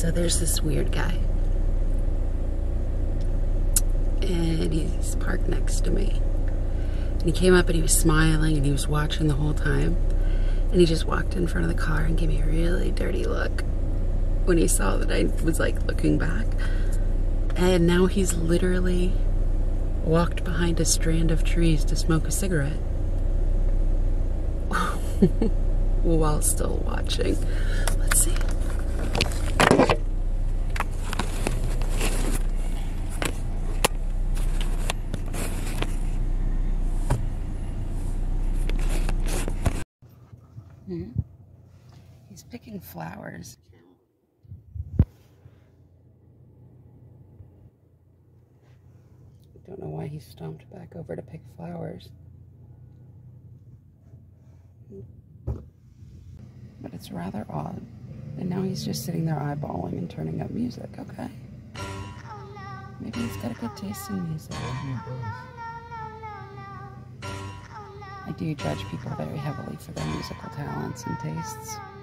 So there's this weird guy. And he's parked next to me. And he came up and he was smiling and he was watching the whole time. And he just walked in front of the car and gave me a really dirty look when he saw that I was like looking back. And now he's literally walked behind a strand of trees to smoke a cigarette. While still watching. Let's see. He's picking flowers. Don't know why he stomped back over to pick flowers. But it's rather odd. And now he's just sitting there eyeballing and turning up music. Okay. Maybe he's got a good taste in music. I do judge people very heavily for their musical talents and tastes.